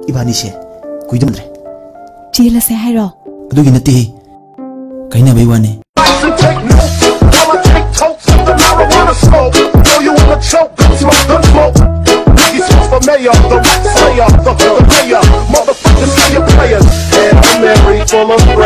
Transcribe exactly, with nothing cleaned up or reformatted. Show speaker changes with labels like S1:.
S1: Ibanise kuidamdre
S2: chela se hairo
S1: adugi nati kaina bai wani
S3: Mayor, the rap slayer, the, the mayor, motherfucking player players, and I'm married full of